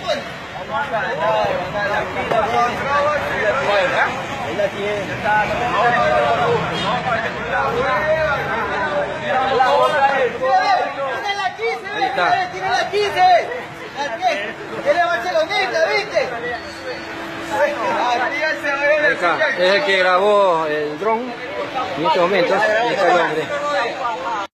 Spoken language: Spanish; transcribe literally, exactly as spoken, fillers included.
Ahí está. Tiene la quince. Tiene Barceloneta, ¿viste? Ahí está. Es el que grabó el dron en estos momentos. Ahí está el hombre.